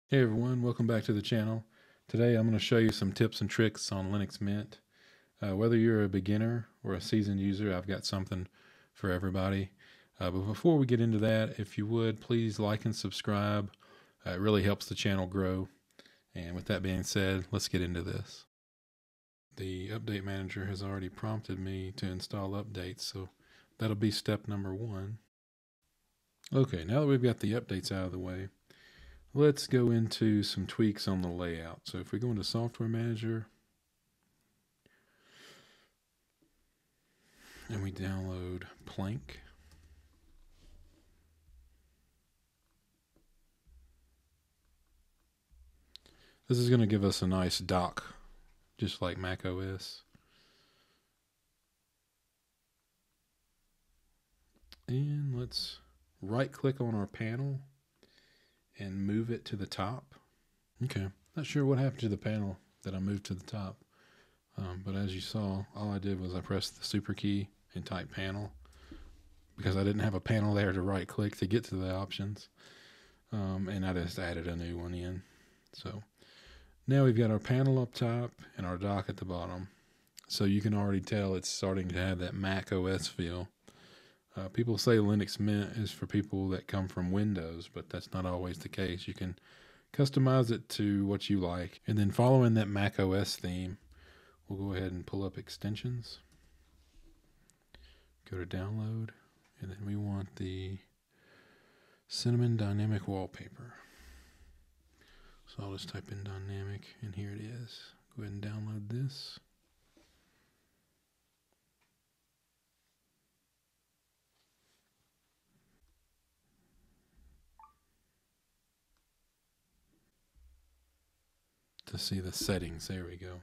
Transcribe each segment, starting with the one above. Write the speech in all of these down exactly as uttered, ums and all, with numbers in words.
Hey everyone, welcome back to the channel. Today I'm going to show you some tips and tricks on Linux Mint. Uh, whether you're a beginner or a seasoned user, I've got something for everybody. Uh, but before we get into that, if you would, please like and subscribe. Uh, it really helps the channel grow. And with that being said, let's get into this. The update manager has already prompted me to install updates, so that'll be step number one. Okay, now that we've got the updates out of the way, let's go into some tweaks on the layout. So if we go into Software Manager and we download Plank, this is going to give us a nice dock, just like Mac O S. And let's right click on our panel and move it to the top. Okay, not sure what happened to the panel that I moved to the top. Um, but as you saw, all I did was I pressed the super key and type panel because I didn't have a panel there to right click to get to the options. Um, and I just added a new one in. So now we've got our panel up top and our dock at the bottom. So you can already tell it's starting to have that Mac O S feel. Uh, people say Linux Mint is for people that come from Windows, but that's not always the case. You can customize it to what you like. And then following that Mac O S theme, we'll go ahead and pull up extensions. Go to download, and then we want the Cinnamon Dynamic Wallpaper. So I'll just type in dynamic, and here it is. Go ahead and download this. To see the settings, there we go.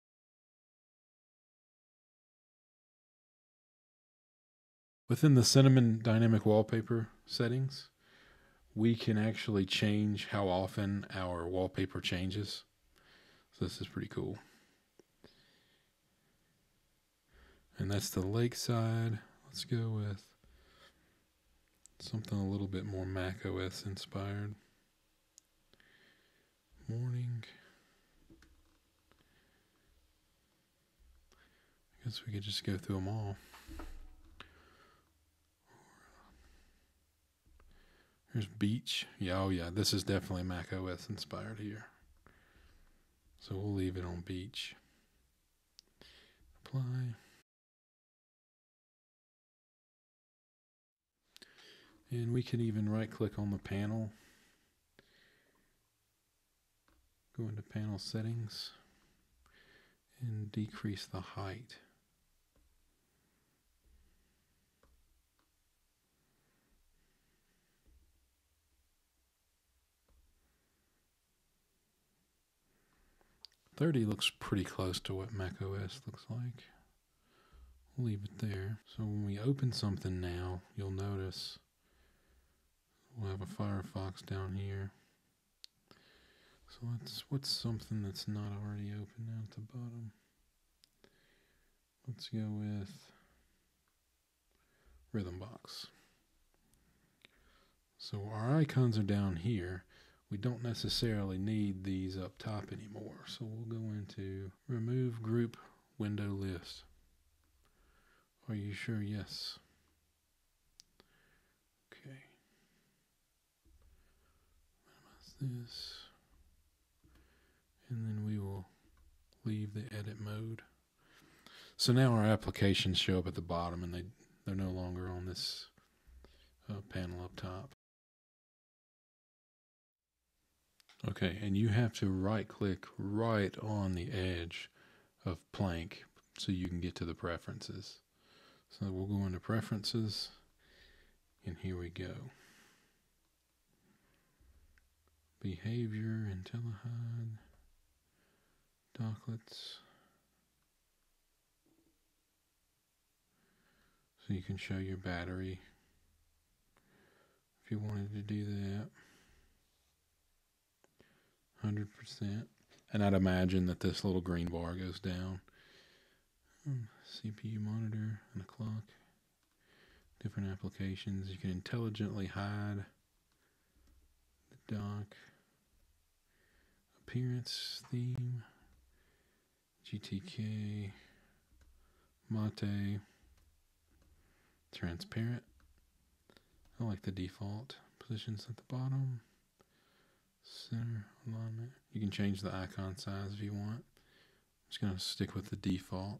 Within the Cinnamon Dynamic Wallpaper settings, we can actually change how often our wallpaper changes. So this is pretty cool. And that's the lakeside. Let's go with something a little bit more Mac O S inspired. Morning. I guess we could just go through them all. Here's beach. Yeah, oh yeah, this is definitely Mac O S inspired here. So we'll leave it on beach. Apply. And we can even right click on the panel. Go into panel settings and decrease the height. thirty looks pretty close to what Mac O S looks like. We'll leave it there. So when we open something now, you'll notice we'll have a Firefox down here. So let's, what's something that's not already open down at the bottom? Let's go with Rhythmbox. So our icons are down here. We don't necessarily need these up top anymore. So we'll go into remove group window list. Are you sure? Yes. Okay. Minimize this. And then we will leave the edit mode. So now our applications show up at the bottom and they, they're no longer on this uh, panel up top. Okay, and you have to right click right on the edge of Plank so you can get to the preferences. So we'll go into preferences and here we go. Behavior, IntelliHide, docklets. So you can show your battery if you wanted to do that. one hundred percent. And I'd imagine that this little green bar goes down. Um, C P U monitor and a clock. Different applications. You can intelligently hide the dock. appearance theme, G T K, Mate, transparent. I like the default positions at the bottom. Center alignment. You can change the icon size if you want. I'm just going to stick with the default.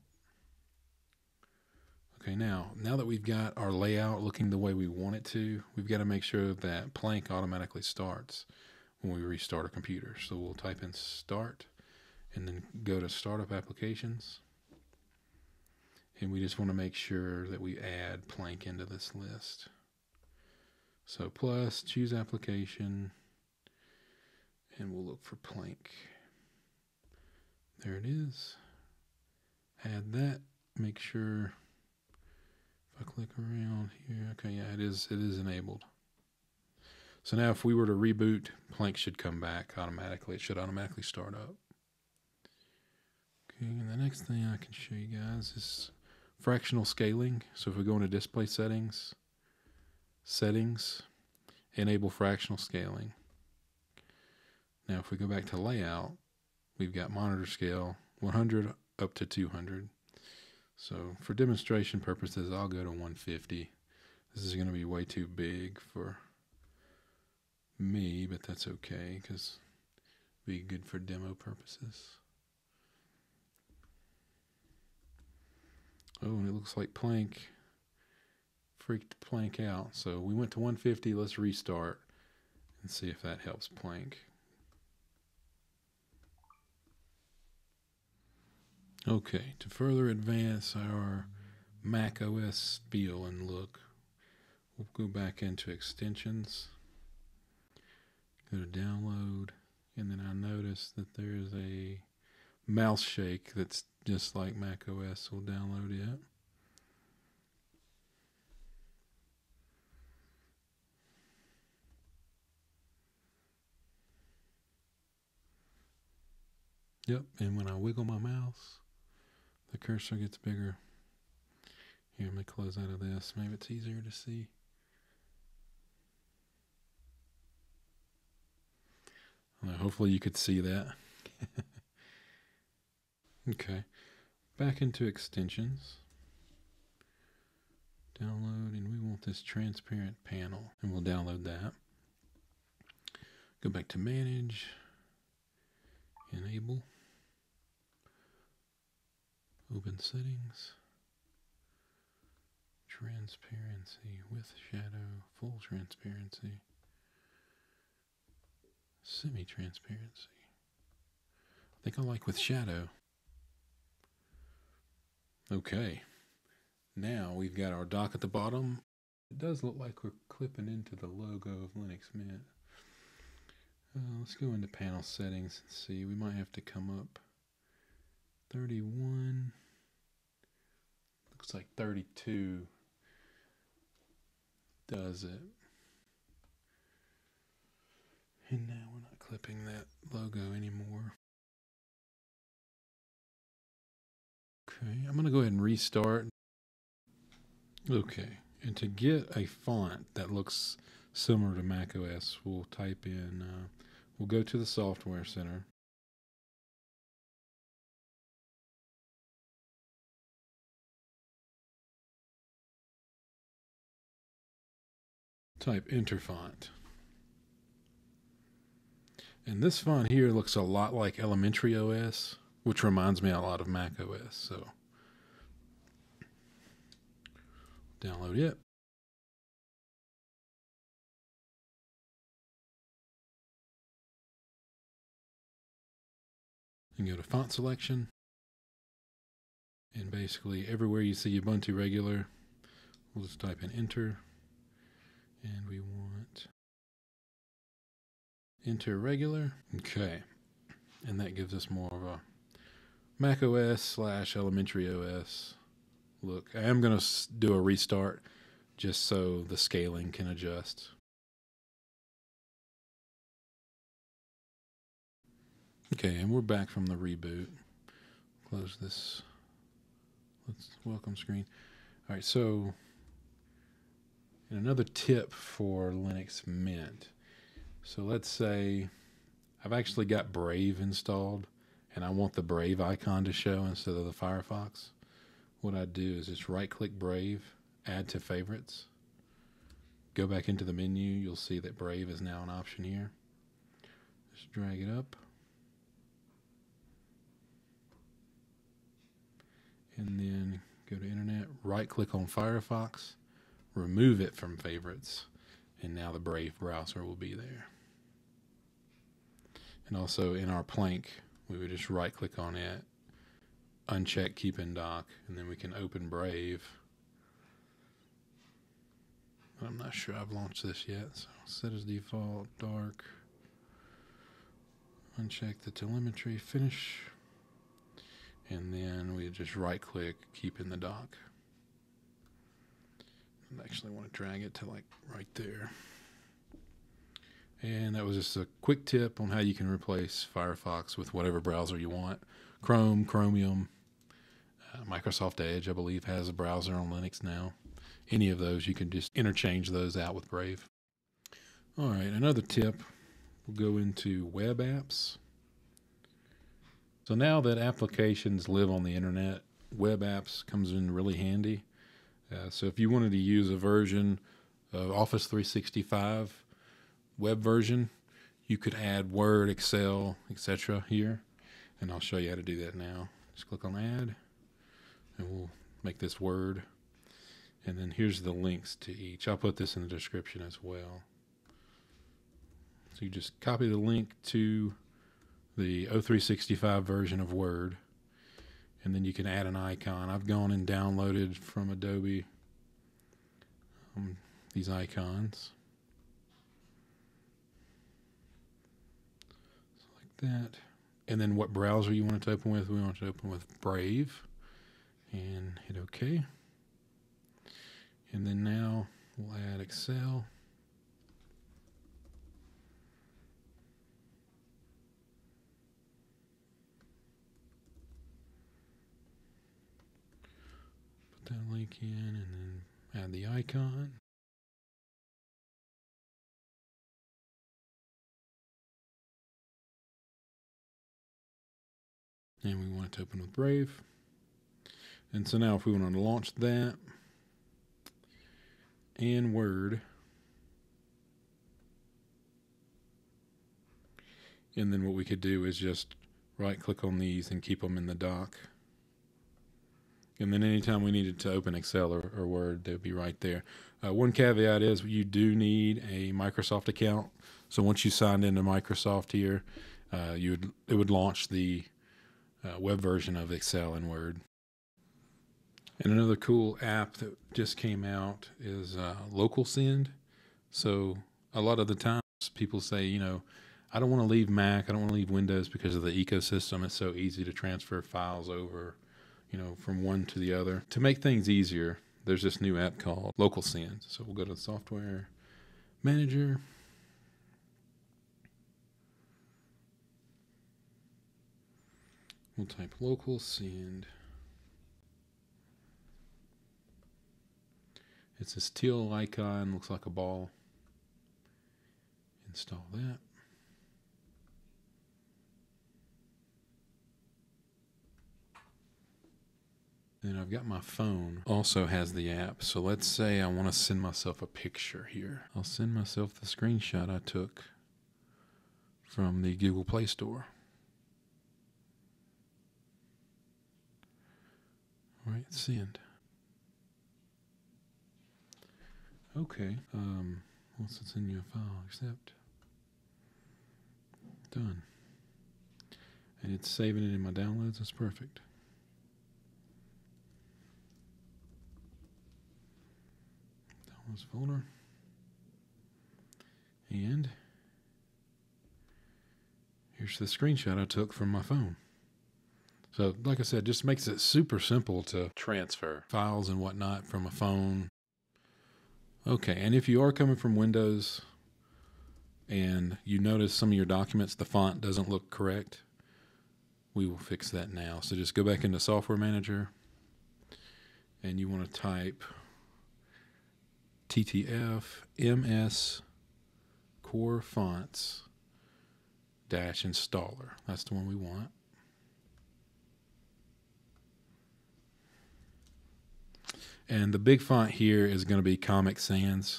Okay, now, now that we've got our layout looking the way we want it to, we've got to make sure that Plank automatically starts when we restart our computer. So we'll type in start and then go to startup applications. And we just want to make sure that we add Plank into this list. So plus, choose application, and we'll look for Plank. There it is. Add that. Make sure if I click around here, okay, yeah, it is it is enabled. So now if we were to reboot, Plank should come back automatically. It should automatically start up. Okay, and the next thing I can show you guys is fractional scaling. So if we go into display settings, settings, enable fractional scaling. Now if we go back to layout, we've got monitor scale one hundred up to two hundred. So for demonstration purposes, I'll go to one fifty. This is going to be way too big for me, but that's okay because it'll be good for demo purposes. Oh, and it looks like Plank freaked Plank out. So we went to one fifty. Let's restart and see if that helps Plank. Okay, to further advance our Mac O S feel and look, we'll go back into extensions, go to download, and then I notice that there is a mouse shake that's just like Mac O S. We'll download it. Yep, and when I wiggle my mouse, the cursor gets bigger. Here, let me close out of this. Maybe it's easier to see. I don't know, hopefully you could see that. Okay, back into extensions. Download, and we want this transparent panel, and we'll download that. Go back to manage, enable. Open settings, transparency with shadow, full transparency, semi-transparency. I think I like with shadow. Okay, now we've got our dock at the bottom. It does look like we're clipping into the logo of Linux Mint. Uh, let's go into panel settings and see. We might have to come up thirty-one, looks like thirty-two does it. And now we're not clipping that logo anymore. Okay, I'm going to go ahead and restart. Okay, and to get a font that looks similar to Mac O S, we'll type in, uh, we'll go to the Software Center. Type enter font. And this font here looks a lot like Elementary O S, which reminds me a lot of Mac O S. So download it. And go to font selection. And basically everywhere you see Ubuntu regular, we'll just type in enter. And we want enter regular. Okay. And that gives us more of a Mac O S slash Elementary O S look. I am going to do a restart just so the scaling can adjust. Okay, and we're back from the reboot. Close this. Let's welcome screen. All right, so and another tip for Linux Mint. So let's say I've actually got Brave installed, and I want the Brave icon to show instead of the Firefox. What I do is just right-click Brave, add to favorites. Go back into the menu, you'll see that Brave is now an option here. Just drag it up. And then go to Internet, right-click on Firefox, remove it from favorites, and now the Brave browser will be there. And also in our plank, we would just right-click on it, uncheck Keep in Dock, and then we can open Brave. But I'm not sure I've launched this yet, so set as default, dark, uncheck the telemetry, finish, and then we just right-click Keep in the Dock. I actually want to drag it to like right there. And that was just a quick tip on how you can replace Firefox with whatever browser you want. Chrome, Chromium, uh, Microsoft Edge, I believe, has a browser on Linux now. Any of those, you can just interchange those out with Brave. All right, another tip, we'll go into web apps. So now that applications live on the internet, web apps comes in really handy. Uh, so if you wanted to use a version of Office three sixty-five web version, you could add Word, Excel, et cetera here, and I'll show you how to do that now. Just click on Add, and we'll make this Word, and then here's the links to each. I'll put this in the description as well. So you just copy the link to the O three sixty-five version of Word, and then you can add an icon. I've gone and downloaded from Adobe um, these icons. That, and then what browser you want it to open with. We want it to open with Brave, and hit OK. And then now we'll add Excel. Put that link in, and then add the icon. And we want it to open with Brave. And so now if we want to launch that and Word, and then what we could do is just right click on these and keep them in the dock. And then anytime we needed to open Excel or, or Word, they'd be right there. Uh, one caveat is you do need a Microsoft account. So once you signed into Microsoft here, uh, you would, it would launch the Uh, web version of Excel and Word. And another cool app that just came out is uh, Local Send. So a lot of the times people say, you know, I don't want to leave Mac, I don't want to leave Windows because of the ecosystem. It's so easy to transfer files over, you know, from one to the other. To make things easier, there's this new app called Local Send. So we'll go to the Software Manager. We'll type Local Send. It's this teal icon, looks like a ball. Install that. Then I've got my phone, also has the app. So let's say I want to send myself a picture here. I'll send myself the screenshot I took from the Google Play Store. All right, send. Okay, um, once it's in your file, accept. Done. And it's saving it in my downloads, that's perfect. Downloads folder. And here's the screenshot I took from my phone. So, like I said, just makes it super simple to transfer files and whatnot from a phone. Okay, and if you are coming from Windows and you notice some of your documents, the font doesn't look correct, we will fix that now. So just go back into Software Manager, and you want to type T T F M S Core Fonts dash installer. That's the one we want. And the big font here is going to be Comic Sans.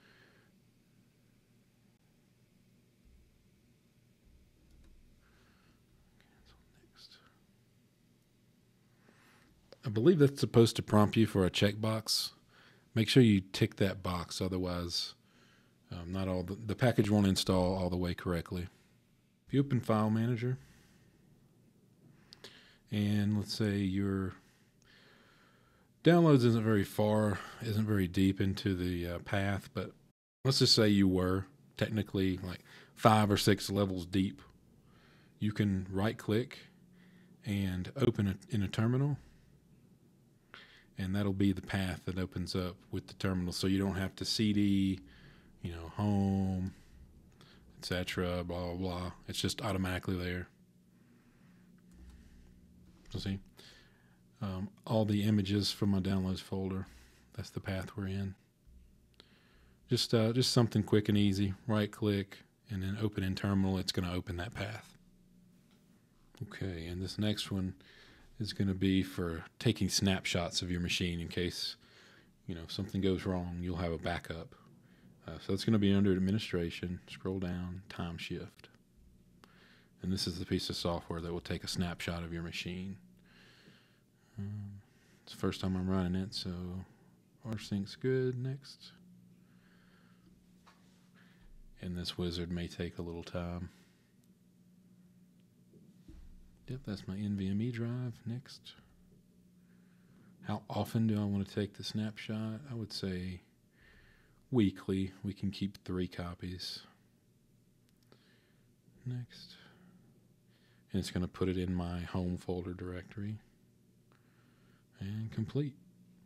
I believe that's supposed to prompt you for a checkbox. Make sure you tick that box, otherwise um, not all the, the package won't install all the way correctly. If you open File Manager, and let's say your downloads isn't very far, isn't very deep into the uh, path, but let's just say you were technically like five or six levels deep. You can right click and open it in a terminal, and that'll be the path that opens up with the terminal, so you don't have to C D, you know, home, et cetera, blah, blah, blah. It's just automatically there. So see, um, all the images from my downloads folder, that's the path we're in. Just, uh, just something quick and easy. Right click and then open in terminal. It's going to open that path. Okay, and this next one is going to be for taking snapshots of your machine in case, you know, if something goes wrong, you'll have a backup. Uh, so it's going to be under administration. Scroll down, time shift. And this is the piece of software that will take a snapshot of your machine. Um, it's the first time I'm running it, so rsync good. Next. And this wizard may take a little time. Yep, that's my N V M e drive. Next. How often do I want to take the snapshot? I would say weekly. We can keep three copies. Next. And it's going to put it in my home folder directory. And complete.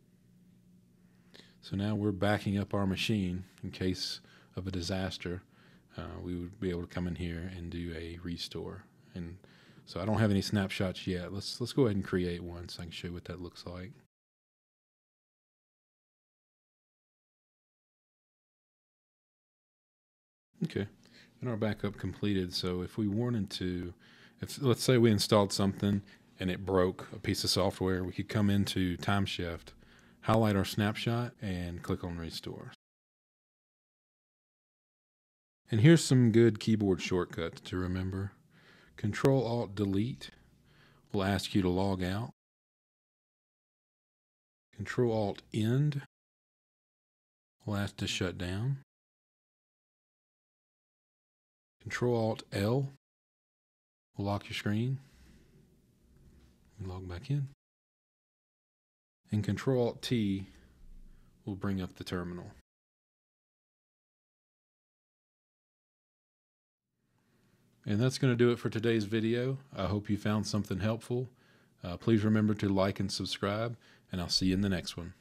So now we're backing up our machine in case of a disaster. Uh, we would be able to come in here and do a restore. And so I don't have any snapshots yet. Let's let's go ahead and create one so I can show you what that looks like. Okay, and our backup completed. So if we wanted to, if let's say we installed something and it broke a piece of software, we could come into Time Shift, highlight our snapshot, and click on Restore. And here's some good keyboard shortcuts to remember. Control Alt Delete will ask you to log out. Control Alt End will ask to shut down. Control Alt L will lock your screen. Log back in. And Control Alt T will bring up the terminal. And that's going to do it for today's video. I hope you found something helpful. Uh, please remember to like and subscribe, and I'll see you in the next one.